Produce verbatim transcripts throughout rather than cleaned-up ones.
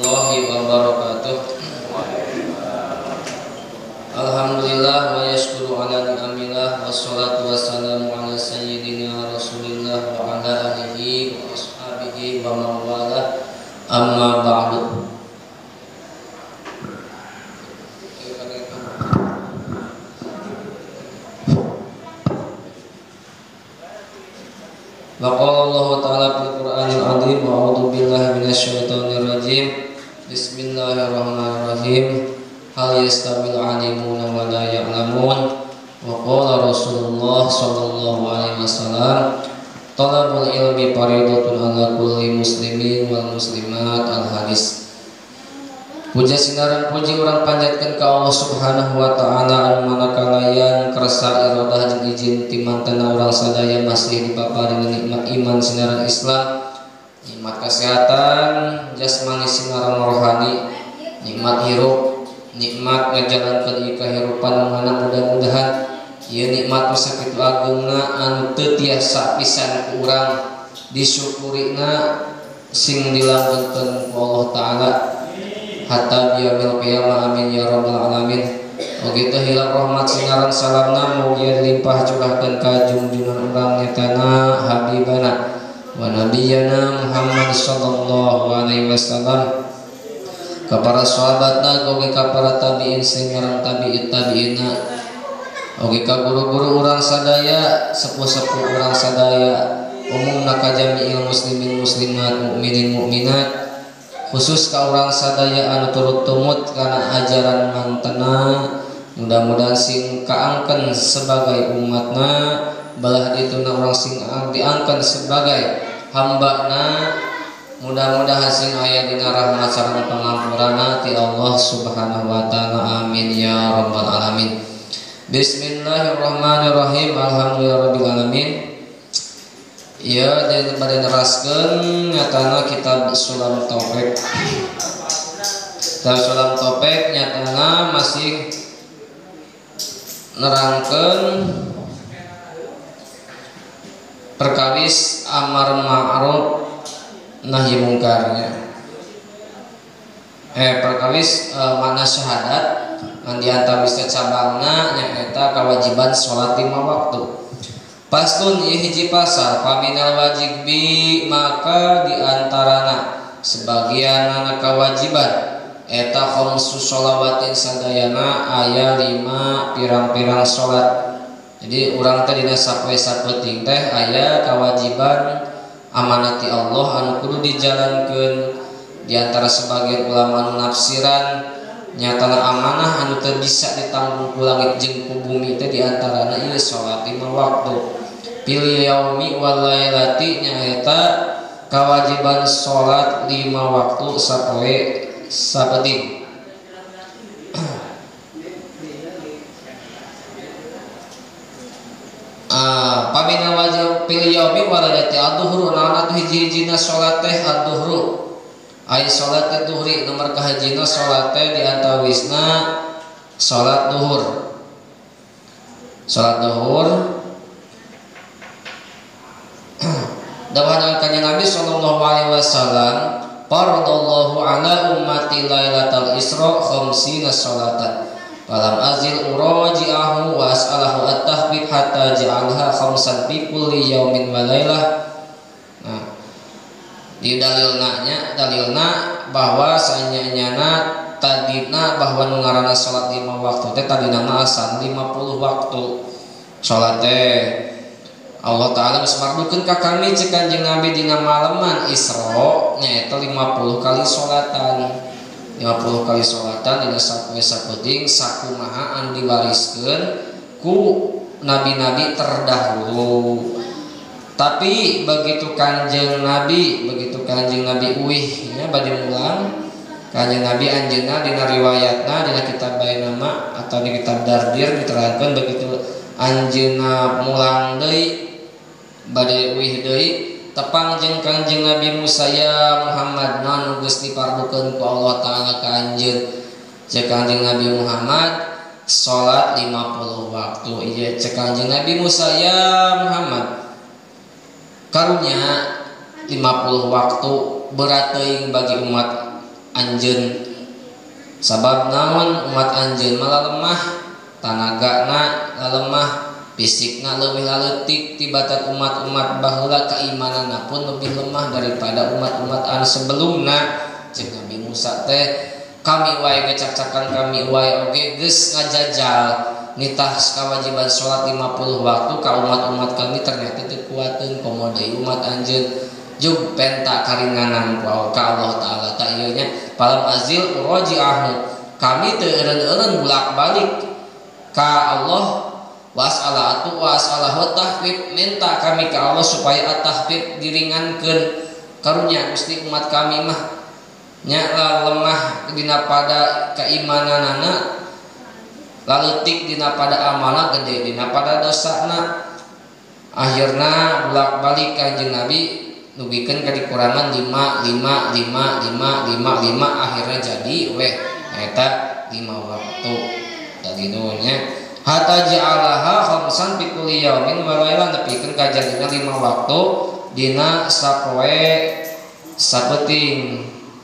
warahmatullahi wabarakatuh. Alhamdulillah wa yashkuru ala ni'amillah wassalatu wassalamu ala sayyidina Rasulillah wa ala alihi wa ashabihi wa mawala amma ba'du. Wa qala Allah ta'ala fil Qur'anil 'azim wa a'udzu billahi minasy syaithanir rajim. Bismillahirrahmanirrahim. Hal yastamil 'alimuna wa la ya'lamun. Wa qala Rasulullah sallallahu alaihi wasallam, talabul ilmi fardhatun 'ala kulli muslimin wal muslimat. Al-hadis. Puja sinaran puji urang panjatkeun ka Allah Subhanahu wa taala anu manakalayan kersa iradah jeung izin ti mantena urang sadaya masih dipaparingan nikmat iman sinaran Islam, nikmat kesehatan jasmani sinaran rohani, nikmat hirup, nikmat ngajalankeun ieu kahirupan mana mudah-mudahan ieu nikmat sakitu agungna anu teu tiasa pisan ku urang disyukurina sing dilanggenkeun ku Allah taala hatta biyaumil qiyamah. Amin ya rabbal alamin. Begitu hilang rahmat sinaran salamna mugia limpah curahkeun ka junjungan urang nyatana habibana wa nabiyana Muhammad sallallahu alaihi wasallam, ka para sahabatna oge ka para tabiin sing ngarang tabi'it tabi'ina, oge ka guru-guru urang sadaya, sepuh-sepuh urang sadaya, umumna ka jami'il muslimin muslimat mukminin mukminat, khusus ka urang sadaya anu turut tumut kana ajaran mantena. Mudah-mudahan sing kaangkeun sebagai umatna balah dituna urang sing diangkeun sebagai hambana, mudah-mudahan sing aya dina rahmat sareng pangampuranna ti Allah Subhanahu wa taala. Amin ya rabbal alamin. Bismillahirrahmanirrahim. Alhamdulillahirabbil alamin. Ya, dan pada neraskeun nyatana kitab Sulam Topek. Kitab Sulam Topek nyatana masih nerangkeun perkawis amar ma'ruf nahi mungkarnya. Eh perkawis e, makna syahadat ngan diantawis cabangna nyaeta kewajiban salat lima waktu. Pastun ieu hiji pasal paminal wajib bi maka diantarana sebagian anak kewajiban eta khamsu sholawatin sadayana aya lima pirang-pirang salat. Jadi urang teh dina sapoe sapeting teh aya kewajiban amanati Allah anu kudu dijalankeun. Di antara sebagian ulama anu nafsiran nyatana amanah anu teu bisa ditanggung ku langit jeung ku bumi teh diantarana ieu salat lima waktu. Pilih yaumi wal lailati nyaeta kewajiban salat lima waktu sapoe sapeting. Ah, pamina wajib pilih yaumi wal lailati adzuhur naon atuh hiji-hijina salat teh adzuhru. Ai salat teh duhri nomor kahijina salat teh diantawisna salat duhur. Salat duhur dawuhan kanjeng Nabi sallallahu alaihi wasallam, faradallahu ala ummati lailatal isra khamsina salatan falam azil uraji'ahu wa as'alahu at-tahbib hatta ja'alha khamsan fi kulli yaumin wa lailah. Nah, di dalilna nya dalilna bahwa sanyanyana tadina bahwa nu ngaranna salat lima waktu teh tadina mah asan lima puluh waktu salat teh Allah taala geus mardukeun ka kami cek Kanjeng Nabi dina maleman Isra nyaeta lima puluh kali salatan. lima puluh kali salatan dina sapoe sapeting sakumaha anu diwariskeun ku nabi-nabi terdahulu. Tapi begitu Kanjeng Nabi, begitu Kanjeng Nabi uih nya bade mulang, Kanjeng Nabi anjeunna dina riwayatna dina kitab Bainama atau di kitab Dardir diterangkeun begitu anjeunna mulang deui bade uih deui tepang jeung Kanjeng Nabi Musa, ya Muhammad naon geus dipardukeun ku Allah taala ka anjeun. Cek Kanjeng Nabi Muhammad salat lima puluh waktu. Iya cek Kanjeng Nabi Musa, ya Muhammad karunya lima puluh waktu berat teuing bagi umat anjeun. Sabab naon umat anjeun malah lemah, tanagana lemah, fisikna leuwih leutik tibatan umat-umat baheula keimananna pun lebih lemah daripada umat-umat anu sebelumna. Cek Nabi Musa teh, kami wae ngecak-cakan kami wae oge geus ngajajal nitah kawajiban salat lima puluh waktu ka umat-umat kami ternyata teu kuateun komo deui umat anjeun jug penta karinganan ka Allah taala ta ieu nya palam azil uraji'ahu kami teu eureun-eureun bulak-balik ka Allah wasala atu wasala tahfif minta kami ka Allah supaya at-tahfif diringankeun karunya Gusti umat kami mah nya lemah dina pada keimananana laletik dina pada amalna gede dina pada dosana akhirna bulak balik Kanjeng Nabi nugikeun ka dikurangan lima lima lima lima lima lima akhirnya jadi weh eta lima waktu tadi dunya hatta ja'alaha khamsan fi kulli yaumin wa lailan nepikeun ka jadina lima waktu dina sapoe sapeting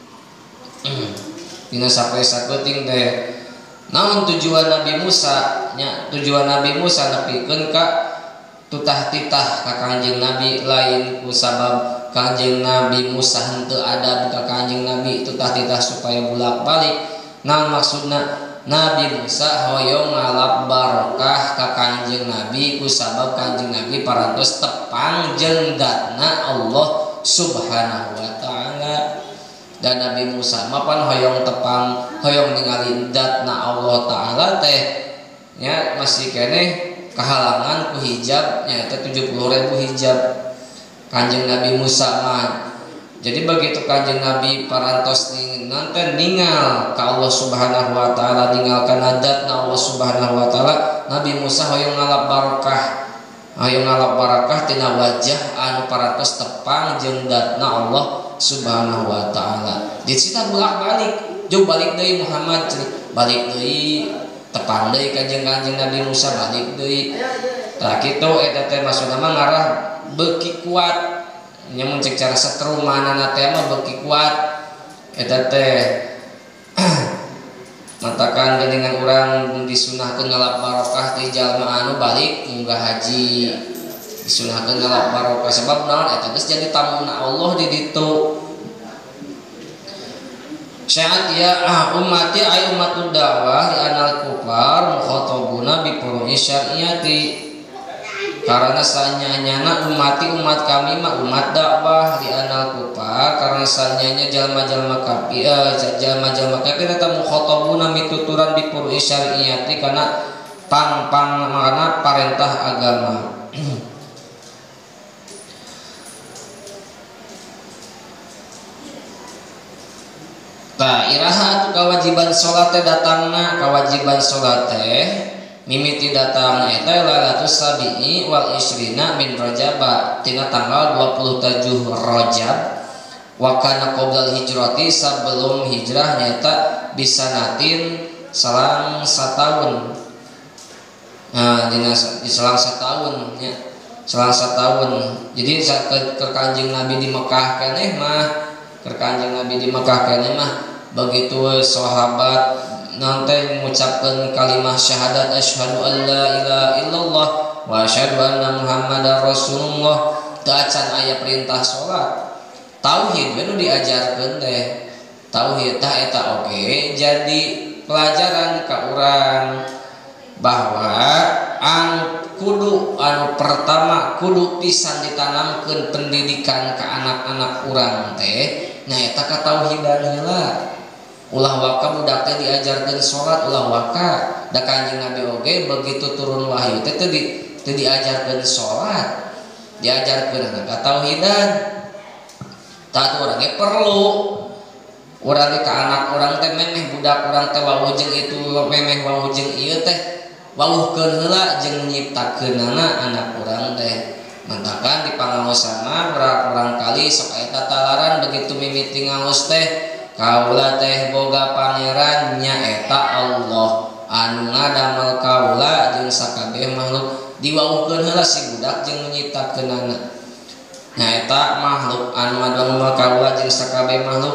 dina sapoe sapeting teh. Namun tujuan Nabi Musa nya tujuan Nabi Musa nepikeun ka tutah titah ka Kanjeng Nabi lain ku sabab Kanjeng Nabi Musa henteu adab ka Kanjeng Nabi tutah titah supaya bulak-balik. Naon maksudna Nabi Musa hoyong ngalap barokah ka Kanjeng Nabi ku sabab Kanjeng Nabi parantos tepang jeung datna Allah Subhanahu wa taala. Dan Nabi Musa mapan hoyong tepang hoyong ningali datna Allah taala teh nya masih keneh kahalangan ku hijab nya teh tujuh puluh ribu hijab Kanjeng Nabi Musa mah. Jadi begitu Kanjeng Nabi parantos nanti ningal ka Allah Subhanahu wa taala ninggalkan adatna Allah Subhanahu wa taala Nabi Musa hoyong ngalap barokah hoyong ngalap barokah tina wajah anu parantos tepang jeung datna Allah Subhanahu wa taala. Dicita bolak-balik, jauh balik deui Muhammad, balik deui tepang deui kanjeng kanjeng Nabi Musa balik deui. Tah kitu eta teh maksudna mah ngarah beuki kuat. Nya mun cek cara setrumanana teh mah beuki kuat. Eta teh matakan geuningan urang disunahkeun ngalap barokah ti jalma anu balik munggah haji. Disunahkeun ngalap barokah sebab naon eta geus jadi tamuna Allah di ditu. Syarat ya ah ummati ay ummatud dakwah li anal kufar mukhatabuna bi furu'i syar'iyyati. Karena sanyanya ummati umat kami mah umat dakwah li anal kufar karena sanyanya jalma-jalma kafir eh, jalma-jalma kafir eta mukhatabuna mituturan bi furu'i syar'iyyati kana pang-pang mana parentah agama. Tah iraha tu kewajiban salat teh datangna kewajiban salat teh mimiti datang eta lailatus sabi'i wal isrina min Rajab tina tanggal dua puluh tujuh Rajab wa kana qoblal hijrati sebelum hijrah nyata bisanatin selang satahun. Nah dina selang setahun nya selang setahun. Jadi ke, ke Kanjeng Nabi di Mekah keneh mah ke Kanjeng Nabi di Mekah keneh mah begitu sahabat nanti mengucapkan kalimat syahadat asyhadu an la ilaha illallah wa asyhadu anna muhammadar rasulullah teu acan aya perintah salat tauhid we nu diajarkeun teh tauhid tah eta oge jadi pelajaran ka urang bahwa anu kudu anu pertama kudu pisan ditanamkeun pendidikan ka anak-anak urang teh nya eta katauhidan heula. Ulah waka budak teh diajarkeun salat ulah waka da Kanjeng Nabi oge begitu turun wahyu teh teu di teu diajarkeun salat diajarkeun ka tauhidan. Tah urang ge perlu urang ge ka anak urang teh memeh budak urang teh wawuh jeung itu memeh wawuh jeung ieu teh wawuhkeun heula jeung nyiptakeunana anak urang teh. Mantakan di pangaosana urang kali sok aya tatalaran begitu mimiti ngaos teh kaula teh boga pangeran nya eta Allah anu ngadamel kaula jeung sakabeh makhluk diwauhkeun heula si budak jeung nyiptakeunana nya eta makhluk anu ngadamel kaula jeung sakabeh makhluk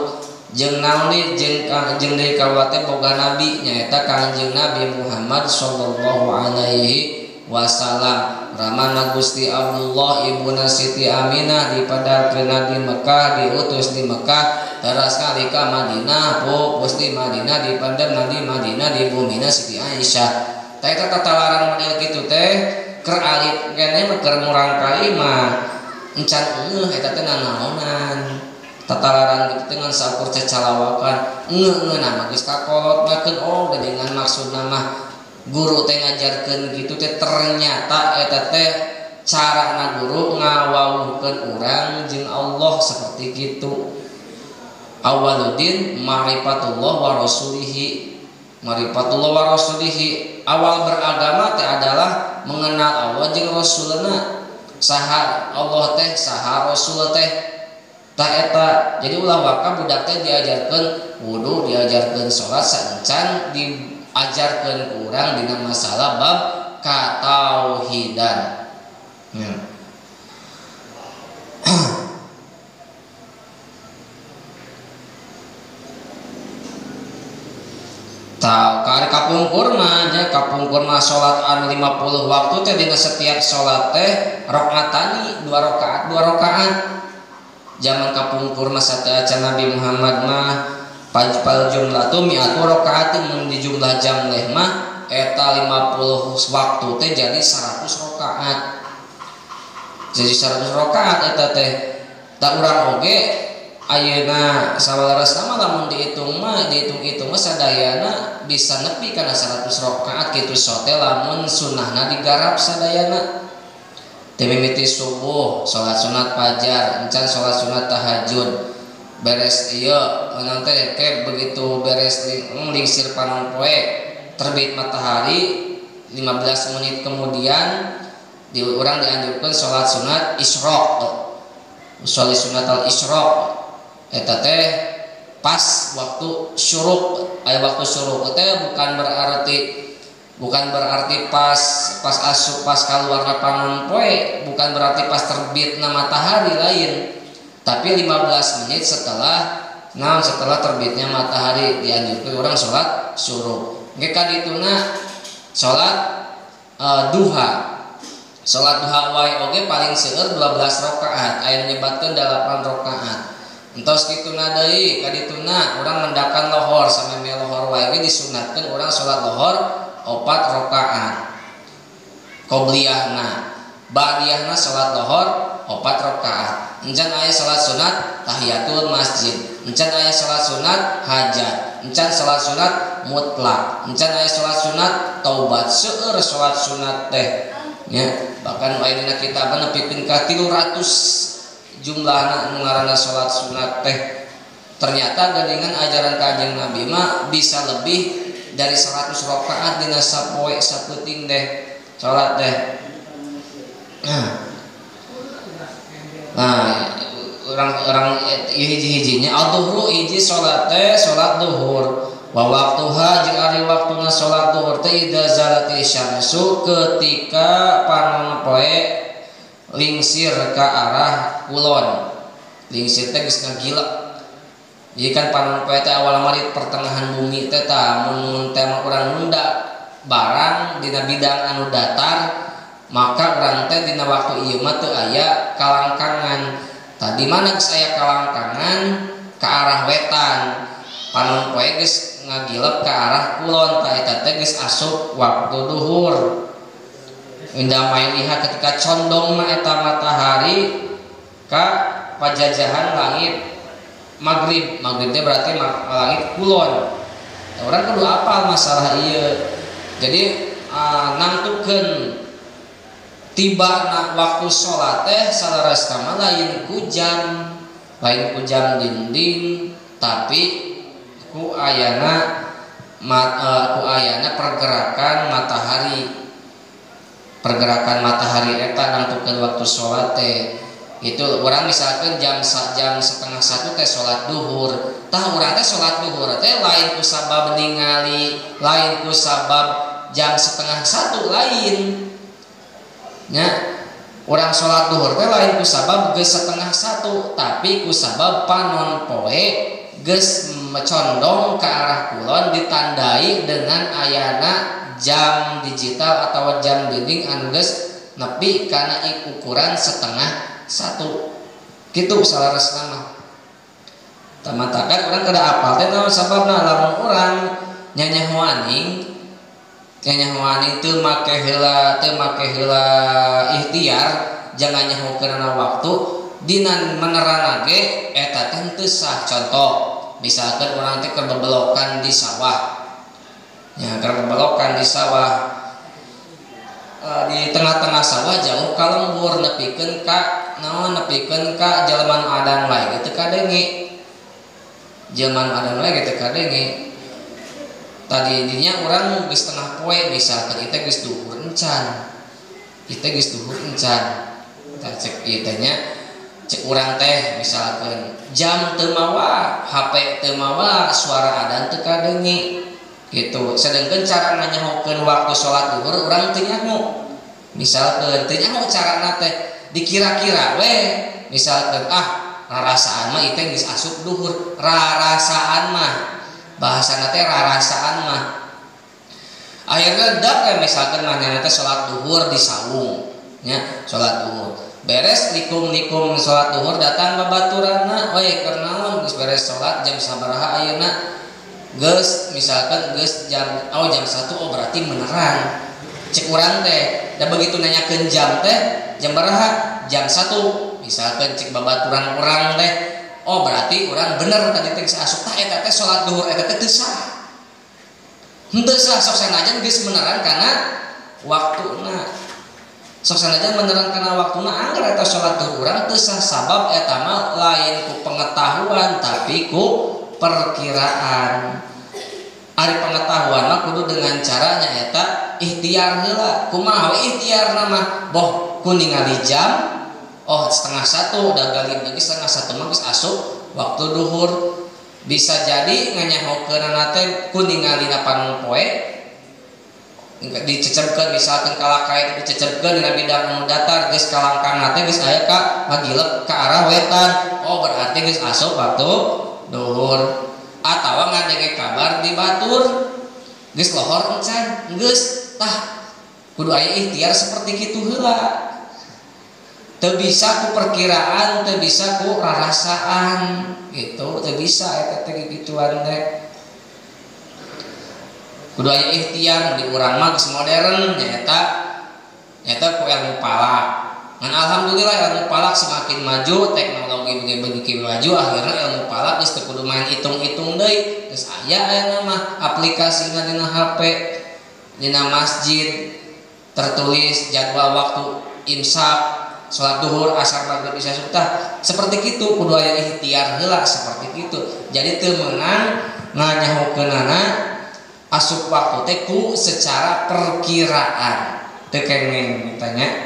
jeung naon jeung jeung deui kaula teh boga nabi nyaeta Kangjeng Nabi Muhammad sallallahu alaihi wasallam. Ramana Gusti Abdullah ibuna Siti Aminah dipadarkeun di Mekah, diutus di Mekah, teras kali ka Madinah, pupus di Madinah, dipandang di Madinah, di bumina Siti Aisyah. Tah eta tatalaran model kitu teh keur alit keneh keur murang kali mah encan eungeuh eta teh nanaonan. Tatalaran gitu dengan saukur cacalawakan ngeungeun mah geus kakolot ngakeun oh dengan maksudna mah guru teh ngajarkeun gitu teh ternyata eta teh carana guru ngawawuhkeun urang jeung Allah seperti kitu. Awaludin ma'rifatullah wa rasulihi. Ma'rifatullah wa rasulihi, awal beragama teh adalah mengenal Allah jeung rasulna. Saha Allah teh, saha rasul teh. Tah eta jadi ulah waka budak teh diajarkeun wudu, diajarkeun salat sancan diajarkeun ku urang dina masalah bab katauhidan. Ya. Tah ka kapungkur mah nya kapungkur mah salat anu lima puluh waktu teh dina setiap salat teh rakaatani dua rakaat dua rakaat. Zaman kapungkur masa acan Nabi Muhammad mah pal jumlah tu mi'atu rakaat mun di jumlah jam leh mah eta lima puluh waktu teh jadi seratus rakaat. Jadi seratus rakaat eta teh. Da urang oge ayeuna sabalaras mah lamun dihitung mah dihitung-hitung mah sadayana bisa nepi kana seratus rakaat kitu sote lamun sunnahna digarap sadayana. Timimiti subuh, sholat sunat fajar, encan sholat sunat tahajud, beres iya, nanti kayak begitu beres ling, lingsir panon poe, terbit matahari, lima belas menit kemudian, di orang dianjurkan sholat sunat isyraq, sholat sunat al isyraq, eta teh pas waktu syuruk, ay waktu syuruk teh bukan berarti bukan berarti pas pas asup pas keluar panon poe, bukan berarti pas terbitna matahari lain, tapi lima belas menit setelah nah setelah terbitnya matahari dianjurkan orang sholat syuruk. Ge kadituna sholat uh, duha. Sholat duha wae oge paling seueur dua belas rakaat, aya nyebatkeun delapan rakaat. Entos kituna deui kadituna urang mendakan lohor sameme lohor wae ge disunatkeun urang sholat lohor opat rakaat. Qobliyahna, ba'diyahna salat lohor opat rakaat. Encan aya salat sunat tahiyatul masjid, encan aya salat sunat hajat, encan salat sunat mutlak, encan aya salat sunat taubat, seueur salat sunat teh. Ya, bahkan aya dina kitab nepikeun ka tilu ratus jumlahna anu ngaranna salat sunat teh. Ternyata gandingan ajaran Kanjeng Nabi mah bisa lebih dari seratus rakaat dina sapoe sapeuting deh salat teh. Nah, orang-orang hiji-hijinya al-duhru hiji salat teh salat duhur. Wa waqtuha jeung ari waktuna salat duhur teh idza zalatil syamsu ketika panon poe lingsir ka arah kulon. Lingsir teh geus ngagila. Jadi kan panon poe teh awal mah di pertengahan bumi teh tah mun teh urang nunda barang dina bidang anu datar, maka urang teh dina waktu ieu mah teu aya kalangkangan. Tah di mana geus aya kalangkangan ka arah wetan, panon poe geus ngagilep ka arah kulon, tah eta teh geus asup waktu duhur. Indah main lihat ketika condong mah eta matahari ka pajajahan langit maghrib. Maghrib teh berarti langit kulon. Orang kudu apal masalah ieu. Jadi uh, nangtukeun tiba na waktu salat teh salarasna mah lain ku jam, lain ku jam dinding, tapi ku ayana mat, uh, ku ayana pergerakan matahari. Pergerakan matahari eta nangtukeun waktu salat teh. Itu orang misalkan jam jam setengah satu teh sholat duhur, tah orang teh sholat duhur teh lain ku sabab ningali, lain ku sabab jam setengah satu lain, nya orang sholat duhur teh lain ku sabab geus setengah satu, tapi ku sabab panon poe geus condong ke arah kulon ditandai dengan ayana jam digital atau jam dinding anu geus nepi kana ukuran setengah satu kitu salaresna mah. Tamatakan urang kada apal teh naon sababna lamun urang nyanyah waning nyanyah waning teu make heula teu make heula ikhtiar jangan nyahokeun waktu dina menerana ge eta teh teu sah. Contoh misalkan urang teh keur bebelokan di sawah nya keur bebelokan di sawah e, di tengah-tengah sawah jauh ka lembur nepikeun ka naon nepikeun ka jalma adan wae teu kadenge zaman ada lagi teh kadenge tadi dinya orang geus tengah poe misalkan kita geus duhur encan kita geus duhur encan tah cek ieu teh nya cek urang teh misalkan jam teu mawa H P teu mawa suara adzan teu kadenge gitu. Sedengkeun cara nganyahokeun waktu salat duhur urang teu nyaho misalkan teu nyaho carana teh dikira-kira we misalkan ah rarasaan mah itu geus asup duhur rarasaan mah bahasana teh rarasaan mah akhirnya dak ya misalkan manehna teh salat duhur di saung nya salat duhur beres likum-likum salat duhur datang babaturanna we keur naon geus beres salat jam sabaraha ayeuna geus misalkan geus jam oh jam satu oh berarti menerang cek urang teh da begitu nanyakeun jam teh jam baraha jam satu misalkan cek babaturan urang teh oh berarti urang bener tadi teh asup tah eta teh salat duhur eta teh teu sah henteu sah sok sanajan geus menerang kana waktuna sok sanajan menerang kana waktuna anggar eta salat duhur urang teu sah sabab eta mah lain ku pengetahuan tapi ku perkiraan. Ari pengetahuan mah kudu dengan caranya eta ikhtiar heula kumaha ikhtiarna mah boh ku ningali jam oh setengah satu udah galin lagi setengah satu mah geus asup waktu duhur bisa jadi nganyahokeunna teh ku ningalina panu poe dicecepkeun misalkan kalakae dicecepkeun dina bidang anu datar geus kalangkangna teh geus aya ka magilep ka arah wetan oh berarti geus asup waktu duhur. Atawa ngadenge kabar di batur geus lohor encan geus tah kudu aya ikhtiar seperti kitu heula. Teu bisa ku perkiraan, teu bisa ku rarasaan gitu, teu bisa eta teh gituan teh. Kudu aya ikhtiar di urang mah geus modern nyaeta nyaeta ku ilmu palak. Ngan alhamdulillah ilmu palak semakin maju, teknologi begitu maju akhirnya ilmu palak geus teu kudu main hitung-hitung deui. Geus aya aya mah aplikasina dina H P, dina masjid tertulis jadwal waktu imsak salat duhur asar maghrib isya subuh seperti kitu kudu aya ikhtiar heula seperti kitu. Jadi teu meunang nganyahokeunana asup waktu teh ku secara perkiraan teu kengeng ditanya.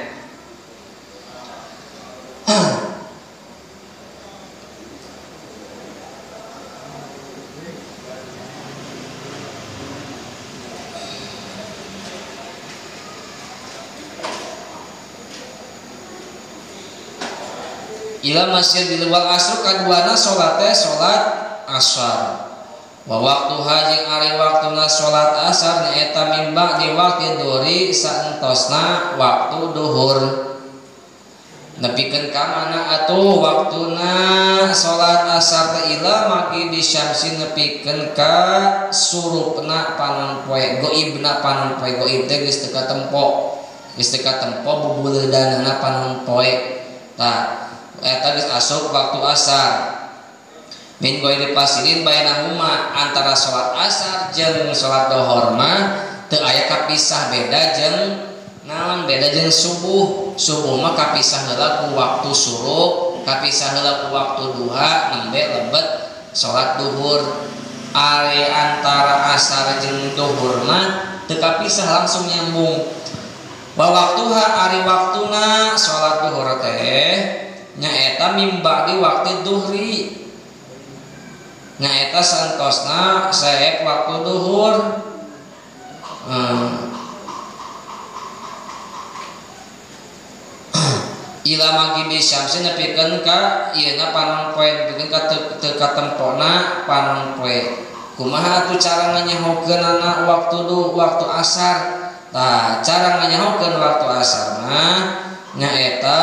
Ila masjid di luar asr kaduana salat teh salat asar wa waktuha jeung ari waktuna salat asar nyaeta mimba di waktu duri saentosna waktu duhur nepikeun ka mana atuh waktuna salat asar teh ila maki di syamsi nepikeun ka surupna panon poe goibna panon poe goib teh geus teu katempo geus teu katempo bubuleudanana panon poe tah eta geus asup waktu asar min goiri pasilin bainahuma antara salat asar jeung salat duhur mah teu aya kapisah beda jeung naon beda jeung subuh. Subuh mah kapisah heula ku waktu surup kapisah heula ku waktu duha nembe lebet salat duhur. Ari antara asar jeung duhur mah teu kapisah langsung nyambung. Wa waktuha ari waktuna salat duhur teh nyaeta mimba di waktu duhri nyaeta santosna saep waktu duhur hmm. ila maghibi syamsi nepikeun ka ieu na panon poe nepikeun ka teu ka tempona panon poe. Kumaha atuh cara nganyahokeunana waktu du waktu asar? Tah cara nganyahokeun waktu asar mah nyaeta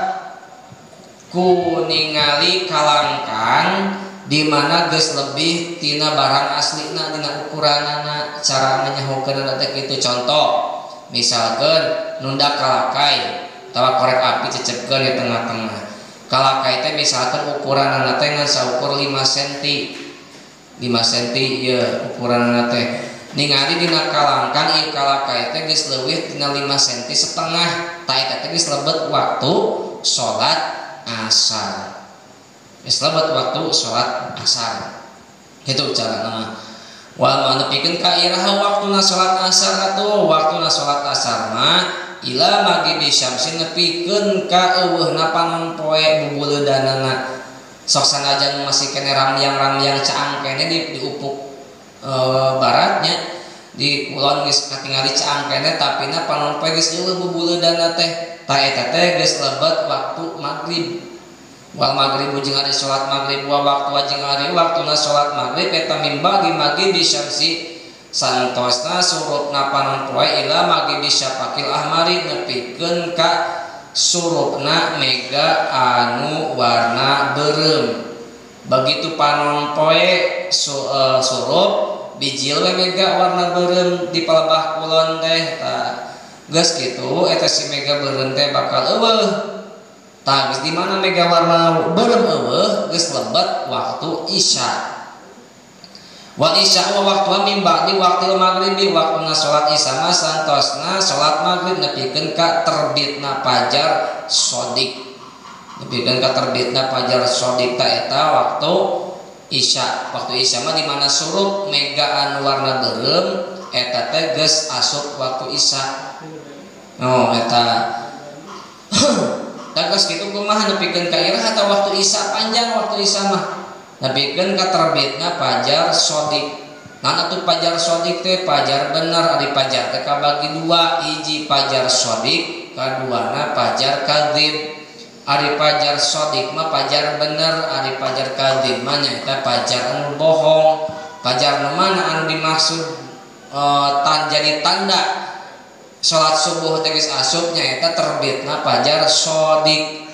ku ningali kalangkan di mana geus lebih tina barang aslina dina ukuranana. Cara nganyahokeunana teh kitu, contoh misalkeun nunda kalakai tawa korek api cecepkeun di tengah-tengah. Kalakai teh misalkeun ukuranana teh ngan saukur lima sentimeter lima sentimeter ieu ukuranana teh. Ningali dina kalangkan ieu kalakai teh geus leuwih tina lima sentimeter setengah. Tah eta teh geus lebet waktu salat asar. Geus lebet waktu salat asar. Kitu carana. Wal manepikeun ka iraha waktuna salat asar atuh. Waktuna salat asar mah ila maghibi syamsi nepikeun ka eueuhna panon poe bubuleudanana. Sok sanajan masih kene ramyang-ramyang caang kene di, di ufuk e, baratnya di kulon geus katingali caang kene tapina panon poe geus eueuh bubuleudanna teh. Tah eta teh geus lebet waktu maghrib. Wal maghrib jeung ari salat maghrib wa waktu jeung ari waktuna salat maghrib eta mimba di maghibi syamsi santosna surupna panon poe ila maghibi syafaqil ahmari nepikeun ka surupna mega anu warna beureum. Begitu panon poe su, uh, surup bijil we mega warna beureum di palebah kulon teh. Tah geus kitu eta si mega beureum teh bakal eueuh. Tah geus di mana mega warna beureum eueuh geus lebet waktu isya. Wal isya wa waktu min ba'di waqtil maghribi waktuna salat isya mah santosna salat maghrib nepikeun ka terbitna fajar shadiq. Nepikeun ka terbitna fajar shadiq ta eta waktu isya. Waktu isya mah di mana surup mega anu warna beureum eta teh geus asup waktu isya. Oh eta da geus kitu kumaha nepikeun ka iraha ta waktu isya panjang waktu isya mah. Nepikeun ka terbitna fajar shadiq. Nah atuh fajar shadiq teh fajar bener ari fajar teh kabagi dua, hiji fajar shadiq, kaduana fajar kadzib. Ari fajar shadiq mah fajar bener, ari fajar kadzib mah nyaeta fajar anu bohong. Fajar nu mana anu dimaksud e, tan jadi tanda salat subuh teh geus asup nyaeta terbitna fajar shadiq.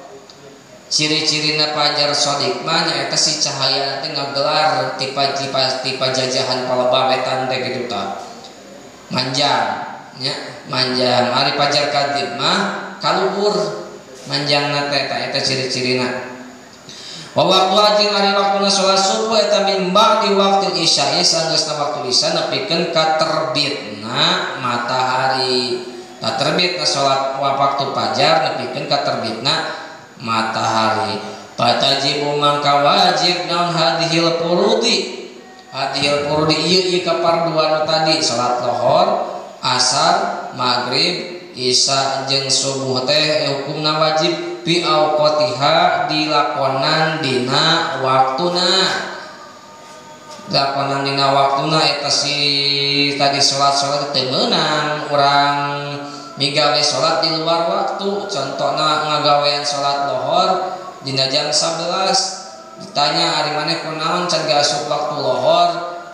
Ciri-cirina fajar shadiq mah nyaeta si cahaya teh ngagelar tipa-tipa tipa jajahan palebah wetan teh kitu tah. Manjang nya, manjang. Ari fajar kadzib mah kaluhur manjangna teh eta eta ciri-cirina. Wa waqtu ajing ari waktuna salat subuh eta min ba'di waqtil isya sanggeusna waktu isya nepikeun ka terbitna matahari. Tah terbitna salat waktu fajar nepikeun ka terbitna matahari. Patajibu mangka wajib naon hadhil furudi. Hadhil furudi ieu ieu kaparduan tadi salat lohor, asar, maghrib, isya jeung subuh teh hukumna wajib fi auqatiha dilakonan dina waktuna. Dilakonan dina waktuna eta si tadi salat-salat teu meunang urang migawe salat di luar waktu. Contohna ngagawean salat lohor dina jam sebelas ditanya ari maneh kunaon can asup waktu lohor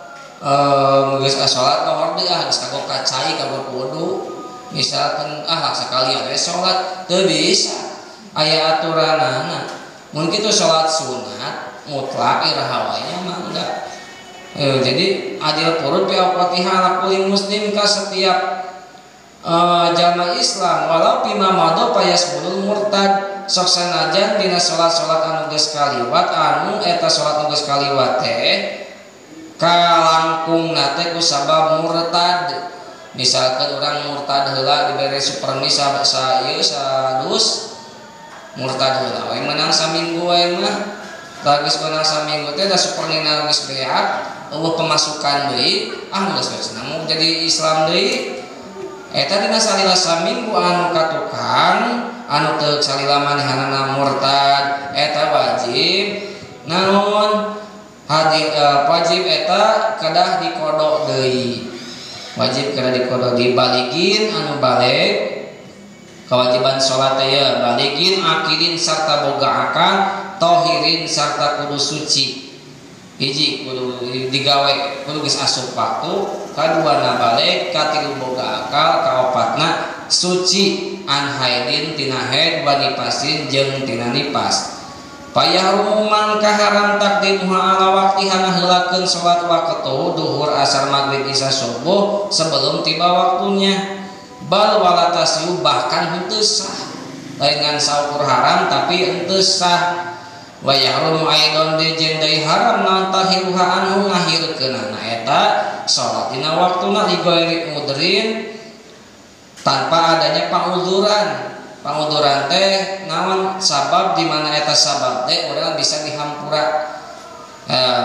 ehm geus salat lohor deui ah geus kagok kacai kagok wudu misalkan ah sakalian we salat teu bisa aya aturanana. Mun kitu salat sunat mutlak iraha wae mah enggak. E, jadi adil purut bi aqatiha ala kulli muslim ka setiap Uh, jamaah Islam walau bima mado payasbulul murtad sok sanajan dina salat-salat anu geus kaliwat anu eta salat anu geus kaliwat teh kalangkungna teh ku sabab murtad. Misalkan orang murtad heula dibere supermi sa ieu sadus murtad heula we menang saminggu we mah da geus menang saminggu teh da supernina geus beak eueuh pemasukan deui ah geus cenah jadi Islam deui. Eta dina salila saminggu anu katukang anu teu salila manehanana murtad eta wajib naon hadi uh, wajib eta kedah dikodok deui. Wajib kedah dikodok dibaligin anu balik Kewajiban salat teh ya baligin akilin sarta boga akal tohirin sarta kudu suci. Hiji kudu digawe kudu geus asup waktu, kaduana balik, katilu boga akal, kaopatna suci an haidin tina haid wa nipasin jeung tina nipas. Payahrumu man kaharam takdimuha ala waqtiha heulakeun salat waqtu duhur asar maghrib isya subuh sebelum tiba waktunya. Bal walatasiu bahkan henteu sah. Lain ngan saukur haram tapi henteu sah. Wa yahrumu aidon de jeung deui haram naon tahiruha anhu ngahirkeunana eta salat dina waktuna li ghairi mudrin tanpa adanya panguduran. Panguduran teh naon sabab di mana eta sabab teh urang bisa dihampura. Eh,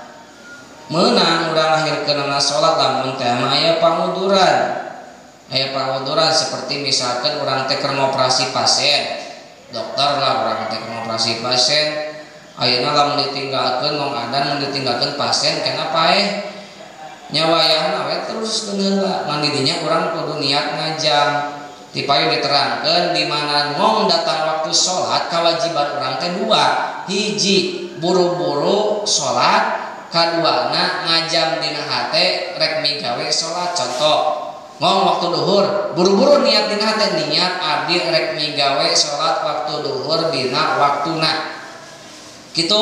meunang urang ngahirkeunana salat lamun teh aya panguduran. Aya panguduran seperti misalkan urang teh keur ngoperasi pasien. Dokter lah urang teh keur ngoperasi pasien. Ayeuna lamun ditinggalkeun mong adan mun ditinggalkeun pasien kenapa eh nyawayahna we terus heula. Mandi dinya urang kudu niat ngajam. Dipayu diterangkeun di mana ngong datang waktu salat kewajiban urang teh dua. Hiji buru-buru salat, kaduana ngajam dina hate rek migawe salat. Contoh ngong waktu duhur buru-buru niat dina hate niat abdi rek migawe salat waktu duhur dina waktuna. Gitu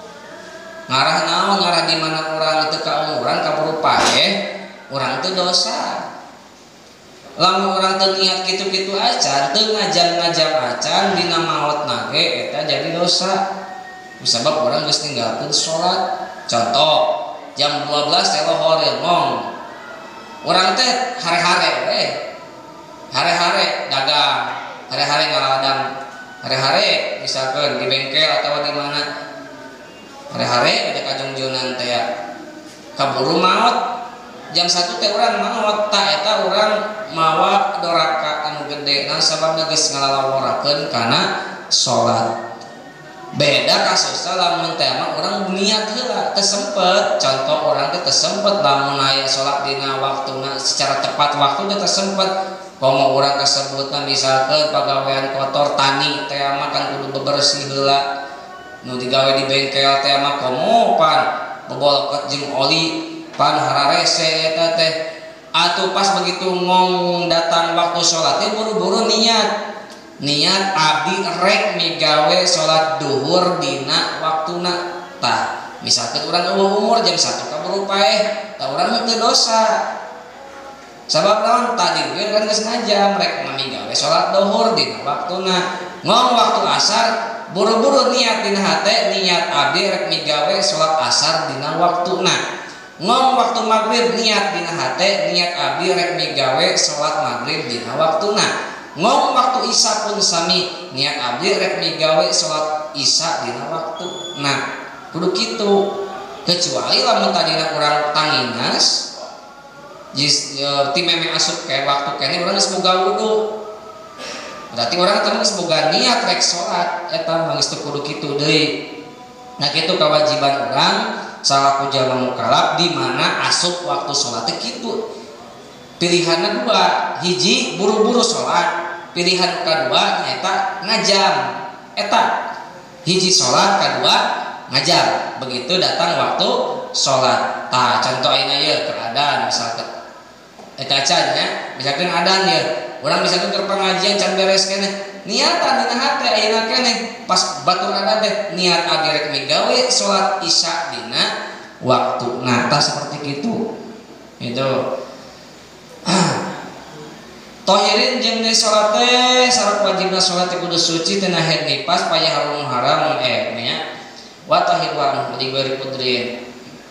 ngarah naon ngarah di mana urang teu kaumuran kaburu paeh urang teu dosa. Lamun urang teu niat kitu-kitu acan teu ngajam-ngajam acan dina maotna ge eta jadi dosa. Kusabab urang geus ninggalkeun salat. Contoh jam dua belas teh lohor ngong. Urang teh hare-hare we. Hare-hare dagang, hare-hare ngaladang. Hare-hare misalkan di bengkel atau di mana. Hare-hare ada kajungjunan teh kaburu maot. Jam satu teh urang maot ta eta urang mawa doraka anu gede nah sababna geus ngalalaworakeun kana salat. Beda kasusna lamun teh mah urang niat heula teu sempet. Contoh urang teh teu sempet lamun aya salat dina waktuna secara tepat waktu teh teu sempet. Komo urang kasebutna misalkeun pagawean kotor tani teh mah kan kudu bebersih heula. Nu digawe di bengkel teh mah komo pan bobolokot jeung oli pan hararese eta teh. Atuh pas begitu ngong datang waktu salat teh buru-buru niat. Niat abdi rek migawe salat duhur dina waktuna. Tah, misalkeun urang eueuh umur jam satu kaburu paeh, tah urang teu dosa. Sabab naon tadi ge kan geus ngajam rek migawe salat duhur dina waktuna. Ngong waktu asar buru-buru niat dina hate niat abdi rek migawe salat asar dina waktuna. Ngong waktu maghrib niat dina hate niat abdi rek migawe salat maghrib dina waktuna. Ngong waktu isya pun sami niat abdi rek migawe salat isya dina waktu. Nah, kudu kitu. Kecuali lamun tadina urang tanginas jis ti meme asup ke waktu kene urang geus boga wudu. Berarti urang teh geus boga niat rek salat eta mah geus teu kudu kitu deui. Nah, kitu kewajiban urang salaku jalma mukallaf di mana asup waktu salat teh kitu. Pilihanna dua, hiji buru-buru salat. Pilihan kedua nyata ngajam eta hiji salat kedua ngajam begitu datang waktu salat. Tah contoh ayeuna ye keadaan misalkan eta can nya misalkan adan ye urang misalkan keur pengajian can beres keneh niatan dina hate ayeuna keneh pas batur adan teh niat abdi rek migawe salat isya dina waktu. Nah tah seperti kitu itu. Tohirin jeung deui salat teh syarat wajibna salat teh kudu suci tina haid nifas paya harum haram eh nya wa tahirwan di ghairi qudrin.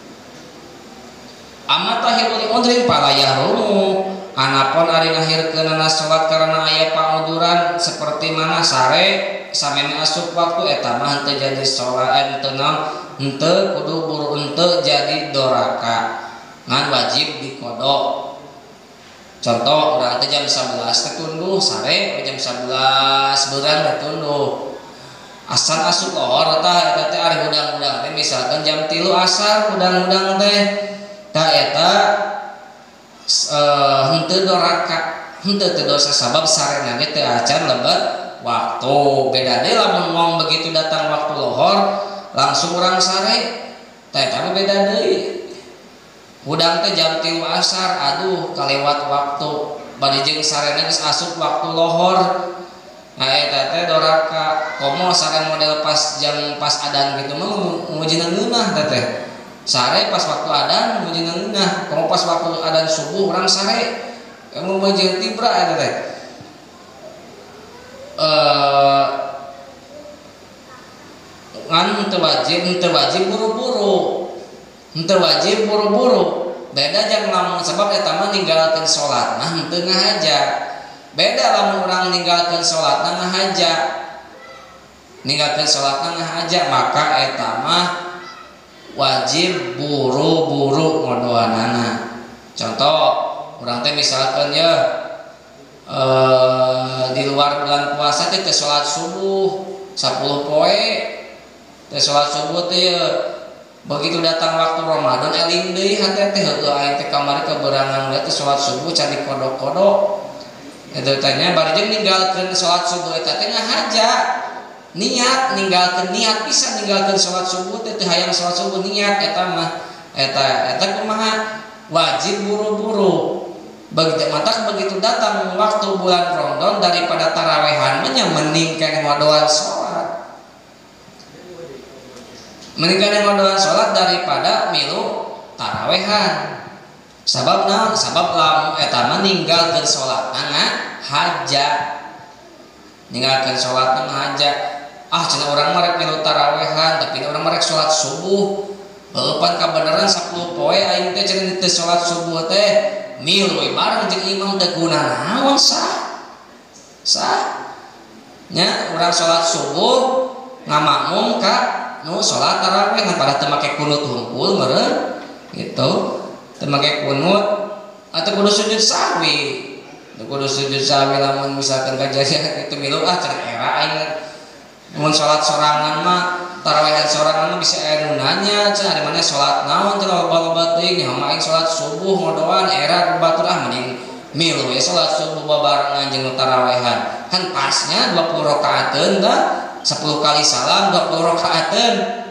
Amma tahirul udrin pala yahrumu anapun ari ngahirkeunana salat karena aya panguduran seperti mana sare sameme asup waktu eta mah henteu jadi salat henteu naon henteu kudu buru henteu jadi doraka ngan wajib dikodok. Contoh urang teh jam sebelas teh tunduh sare jam sebelas beurang teh tunduh. Asal asup lohor eta eta teh ari hudang-hudang teh misalkan jam tilu asar hudang-hudang teh tah eta e, henteu doraka henteu teu dosa sabab sarena ge teu acan lebat waktu. Beda deui lamun ngong begitu datang waktu lohor langsung urang sare teh eta beda deui. Udang teh jam tilu asar aduh kalewat waktu bari jeung sarena geus asup waktu lohor. Nah eta teh doraka komo saren model pas jam pas adan gitu mah mujina ngeunah teh teh. Sare pas waktu adan mujina ngeunah, komo pas waktu adan subuh urang sare. Kamu mujina tibra eta teh. Eh ngan teu wajib, teu wajib buru-buru. Teu wajib buru-buru. Beda jeung lamun sebab eta mah ninggalkeun salat nah henteu ngahaja. Beda lamun urang ninggalkeun salatna ngahaja. Ninggalkeun salatna ngahaja maka eta mah wajib buru-buru ngodoanana. Contoh, urang teh misalkan ya eh, di luar bulan puasa teh teu salat subuh sepuluh poe. Teh salat subuh teh begitu datang waktu Ramadan eling deui hate teh heueuh aing teh kamari keberangan teh salat subuh can dikodok-kodok. Eta tanya bari jeung ninggalkeun salat subuh eta teh ngahaja. Niat ninggalkeun niat bisa ninggalkeun salat subuh teh teu hayang salat subuh niat eta mah eta eta kumaha wajib buru-buru. Begitu matak begitu datang waktu bulan Ramadan daripada tarawehan mah nya mending keneh ngodoan salat. Mending keneh ngodoan salat daripada milu tarawehan. Sabab naon? Sabab lamun eta mah ninggalkeun salatna ngahaja. Ninggalkeun salatna ngahaja. Ah cenah urang mah rek milu tarawehan tapi urang mah rek salat subuh. Heueuh pan kabeneran sepuluh poe aing teh cenah teu salat subuh teh milu we bareng jeung imam teh gunana naon sah? Sah. Nya urang salat subuh ngamakmum ka nu salat tarawih pada teu make kunut hungkul meureun gitu. Teu make kunut atau kudu sujud sahwi. Teu kudu sujud sahwi lamun misalkan kajadian kitu milu ah cenah era aing. Mun salat sorangan mah tarawehan sorangan mah bisa aya nu nanya cenah ari mana salat naon cenah loba-loba teuing nya mah aing salat subuh ngodoan era batur ah mending milu we salat subuh babarengan jeung tarawehan. Kan pasnya dua puluh rakaateun tah sepuluh kali salam dua puluh rakaateun.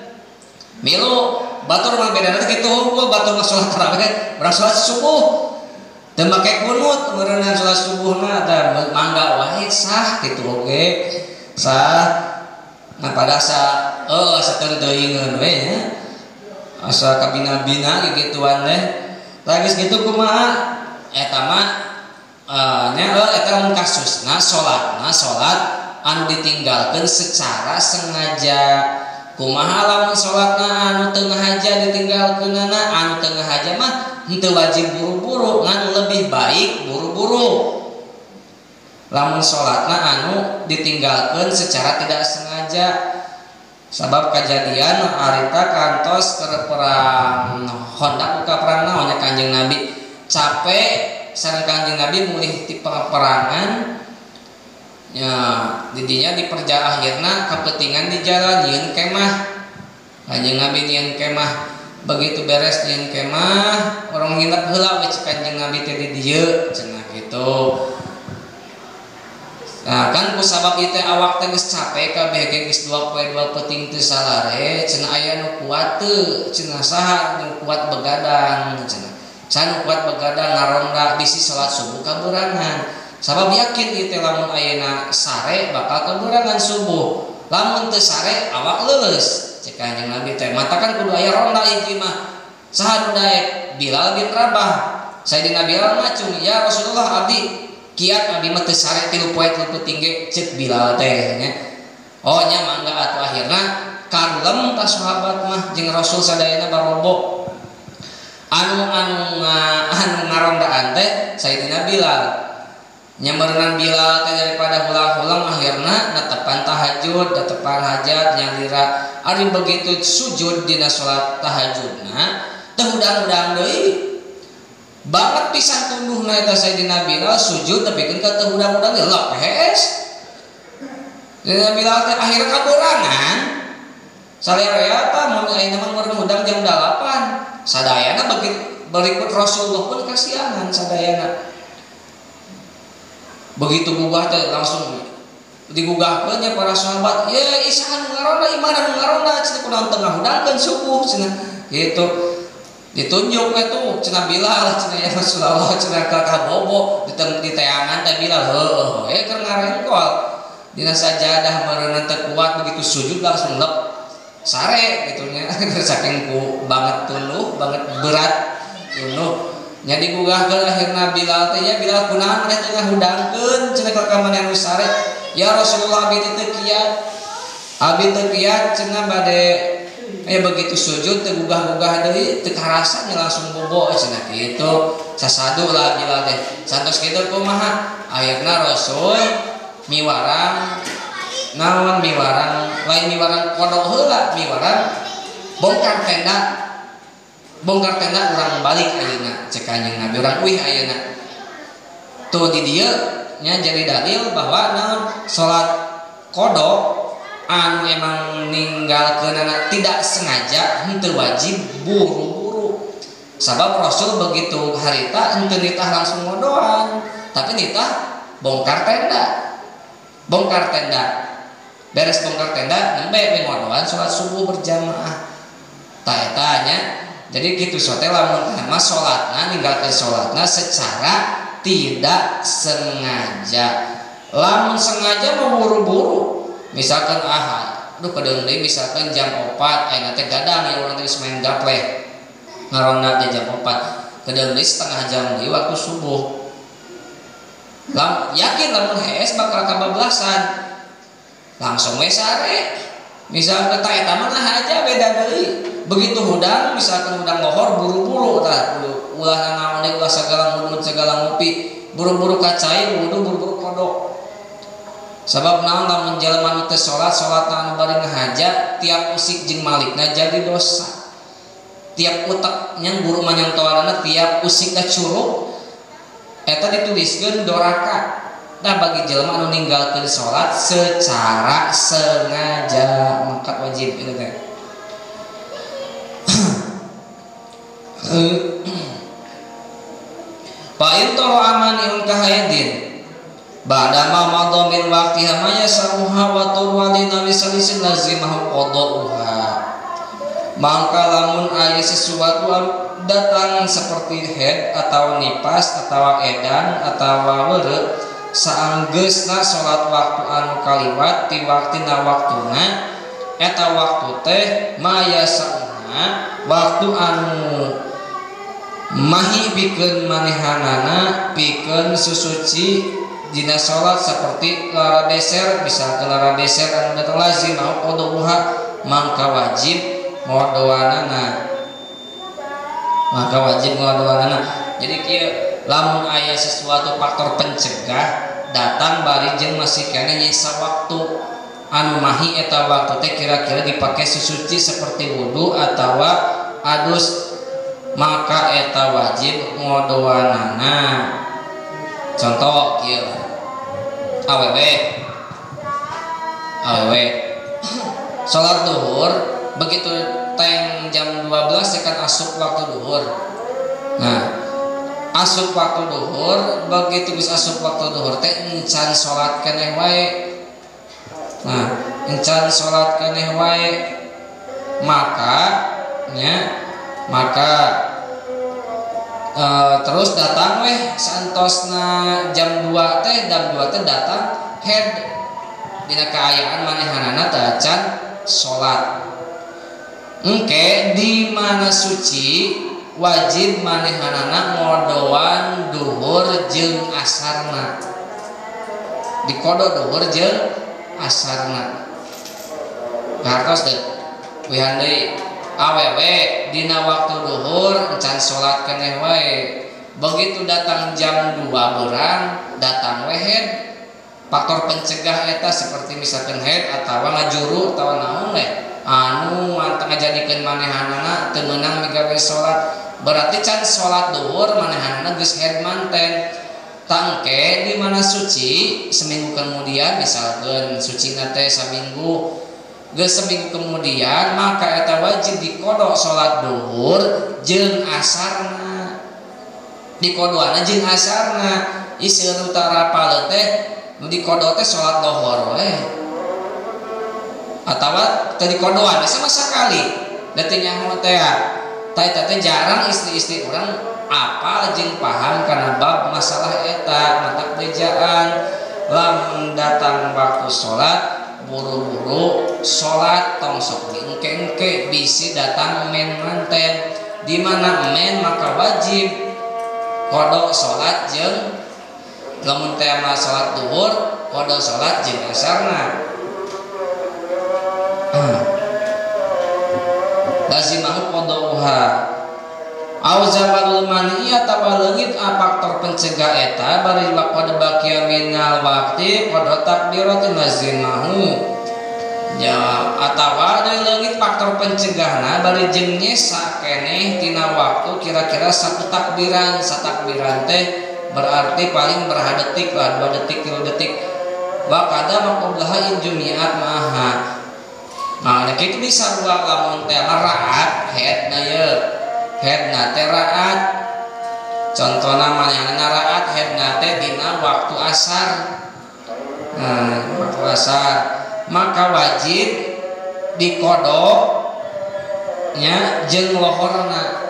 Milu batur mah bedana teh kitu hungkul batur mah salat tarawih urang salat subuh teu make kunut meureunna salat subuhna tah mangga wae sah kitu oge sah. Nah pada saat oh sakeun teuingeun we nya asa kabina-bina gigituan teh lagis kitu kumaha eta mah uh, nya uh, eta mun kasusna salatna salat anu ditinggalkeun secara sengaja. Kumaha lamun salatna anu teu ngahaja ditinggalkeunana anu teu ngahaja mah henteu wajib buru-buru ngan lebih baik buru-buru. Lamun salatna anu ditinggalkeun secara tidak sengaja sabab kejadian arita kantos keur perang hondak buka perang naonnya Kanjeng Nabi capek sareng Kanjeng Nabi mulih ti peperangan ya didinya di perjalanan akhirna kapentingan di jalan nyieun kemah. Kanjeng Nabi nyieun kemah begitu beres nyieun kemah orang nginep heula we Kanjeng Nabi teh di dieu cenah kitu. Nah kan ku sabab ieu teh awak teh geus capek kabeh ge geus dua poe dua peuting teu salare cenah aya nu kuat teu cenah saha nu kuat begadang cenah saha nu kuat begadang ngaronda bisi salat subuh kaberangan sabab yakin ieu teh lamun ayeuna sare bakal kaberangan subuh lamun teu sare awak leuleus cek Kanjeng Nabi teh mata kan kudu aya ronda hiji mah saha nu daek Bilal bin Rabah Sayyidina Bilal ngacung ya Rasulullah abdi kiat abdi mah teu sare tilu poe tilu peuting ge ceuk Bilal teh nya. Oh nya mangga atuh akhirna kalem ka sahabat mah jeung Rasul sadayana barobo. Anu anu anu ngarondaan teh Sayyidina Bilal. Nya meureunan Bilal teh daripada hulang-hulang akhirna netepan tahajud, netepan hajat nya lira ari begitu sujud dina salat tahajudna teh udang-udang deui. Banget pisan tunduhna eta Sayyidina Bilal sujud tapi kan ka teu udang-udang lepes. Sayyidina Bilal teh akhir kaberangan. Salerea tah mun ayeuna mah meureun udang jam dalapan. Sadayana bagi berikut Rasulullah pun kasianan sadayana. Begitu gugah teh langsung digugahkeun nya para sahabat, ya isahan ngarona iman ngarona cenah kunaon tengah hudangkeun subuh cenah gitu. Ditunjuk we tuh cenah Bilal cenah ya Rasulullah cenah ka bobo di di teangan teh Bilal heuh eh keur ngarengkol dina sajadah meureun teh kuat begitu sujud langsung lep sare gitu nya saking ku banget tuluh banget berat tuluh nya digugahkeun akhirna Bilal teh ya Bilal kunaon maneh tengah hudangkeun cenah ka maneh anu sare ya Rasulullah abdi teh kiat abdi teh kiat cenah bade eh begitu sujud teh gugah-gugah deui teu karasa nya langsung bobo cenah kitu sasadu lah Bilal teh santos kitu kumaha akhirna Rasul miwarang naon miwarang lain miwarang kodok heula miwarang bongkar tenda bongkar tenda urang balik ayeuna cek Kanjeng Nabi urang uih ayeuna tuh di dieu nya jadi dalil bahwa naon salat kodok anu emang ninggalkeunana tidak sengaja henteu wajib buru-buru sabab Rasul begitu harita henteu nitah langsung ngodoan tapi nitah bongkar tenda bongkar tenda beres bongkar tenda nembe we ngodoan salat subuh berjamaah ta eta nya jadi kitu sote lamun mah salatna ninggalkeun salatna secara tidak sengaja lamun sengaja mau buru-buru misalkan ah aduh kedeung deui misalkan jam opat ayeuna teh gadang ya urang teh main gapleh ngarona teh jam opat kedeung deui setengah jam deui waktu subuh lam yakin lamun hees bakal kabablasan langsung we sare misalkan ta eta mah aja beda deui begitu hudang misalkan hudang lohor buru-buru tah ulah naon deui ulah sagala ngudut sagala ngopi buru-buru kacai wudu buru-buru kodok sabab naon lamun jelema nu teu salat salatna anu bari ngahajat tiap usik jeung malikna jadi dosa tiap utek nya guru manyongtoanna tiap usik da curug eta dituliskeun doraka nah bagi jelema anu ninggalkeun salat secara sengaja mangkat wajib itu teh fa in tara amani kahayadin ba'da ma madha min waqtiha ma yasamuha wa turwalina misalisin lazimahu qada'uha maka lamun aya sesuatu datang seperti haid atau nipas atau edan atau weureu saanggeusna salat waktu anu kaliwat ti waktina waktuna eta waktu teh ma yasamuha waktu anu mahi pikeun manehanana pikeun susuci dina salat seperti lara deser bisa ke lara deser anu datang lazim mau qada'uha maka wajib ngodoanana maka wajib ngodoanana jadi kieu lamun aya sesuatu faktor pencegah datang bari jeung masih kene nyisa waktu anu mahi eta waktu teh kira-kira dipake susuci seperti wudu atawa adus maka eta wajib ngodoanana contoh kieu awewe awewe salat duhur begitu teng jam dua belas kan asup waktu duhur nah asup waktu duhur begitu geus asup waktu duhur teh encan salat keneh wae nah encan salat keneh wae maka nya maka Uh, terus datang weh santosna jam dua teh jam dua teh datang head dina kaayaan manehanana teh acan salat engke di mana suci wajib manehanana ngodoan duhur jeung asarna dikodo duhur jeung asarna ngartos teh wihan deui awewe dina waktu duhur encan salat keneh wae begitu datang jam dua berang datang we head faktor pencegah eta seperti misalkan head atawa ngajuru atawa naon we anu anteng ngajadikeun manehanana teu meunang migawe salat berarti can salat duhur manehanana geus head manten tangke di mana suci seminggu kemudian misalkan suci teh saminggu geus seminggu kemudian maka eta wajib dikodok salat duhur jeung asarna dikodoana jeung asarna iseureun utara paleun teh nu dikodo teh salat lohor we atawa teu dikodoan sama sekali detik nyaho teh tah eta teh jarang istri-istri urang apal jeung paham kana bab masalah eta matak bejaan lamun datang waktu salat buru-buru salat tong sok diengke-engke bisi datang men manten di mana men maka wajib kodok salat jeung lamun teh mah salat duhur kodok salat jeung asarna lazimahu qadauha au zabalul maniyah tawalleungit a faktor pencegah eta bari waqad baqiya minal waqti qad takbiratin lazimahu ya atawa deui leungit faktor pencegahna bari jeung nyesa keneh tina waktu kira-kira satu takbiran satakbiran teh berarti paling berapa detik lah dua detik tiga detik wa kada maqablaha in jumiat maaha. Nah, kitu bisa dua lamun teh ra'at headna ye headna teh ra'at contohna manehna ra'at headna teh dina waktu asar nah waktu asar maka wajib dikodok nya jeung lohorna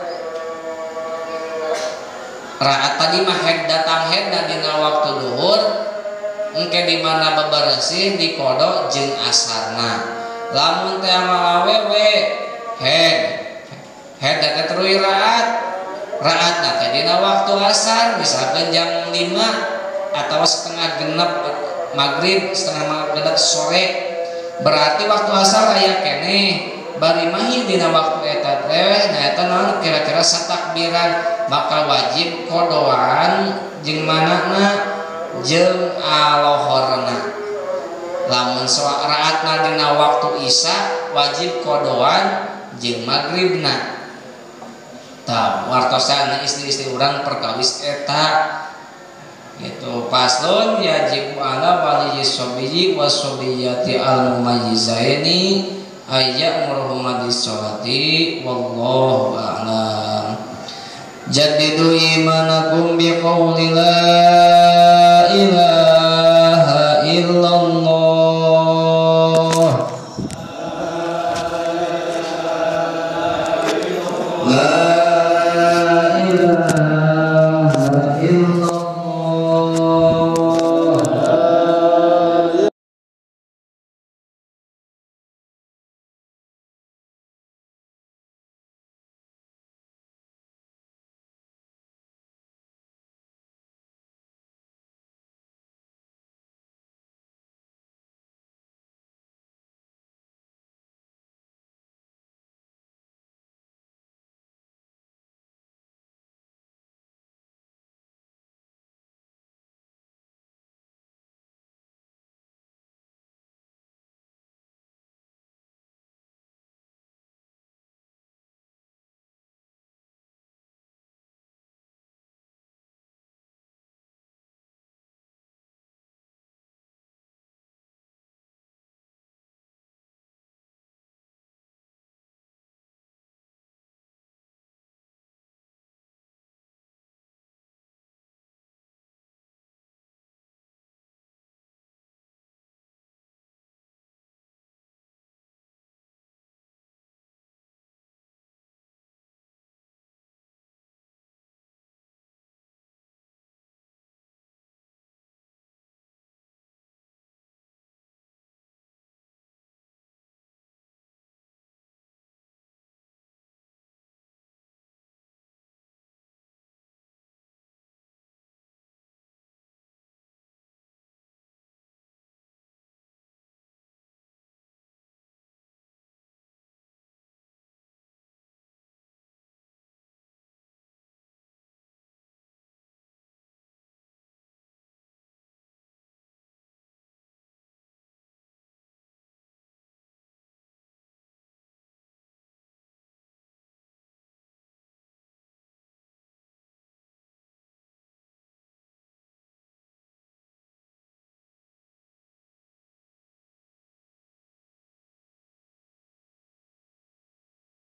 ra'at tadi mah head datang headna dina waktu duhur engke di mana beberesih dikodok jeung asarna lamun teh mah awewe head head teh terus ra'at ra'at na teh dina waktu asar misalkan jam lima atau setengah genep maghrib setengah genep sore berarti waktu asar aya keneh bari mahir dina waktu eta teh nah eta naon kira-kira satakbiran maka wajib kodoan jeung manana jeung alohorna lamun sholat ra'atna dina waktu isya wajib kodoan jeung maghribna tah wartosan istri-istri urang perkawis eta itu paslon yajib ala wali sobiyi wasobiyati al mumayyizaini ayya murhuma bisolati wallahu a'lam. Jaddidu imanakum biqauli la ilaha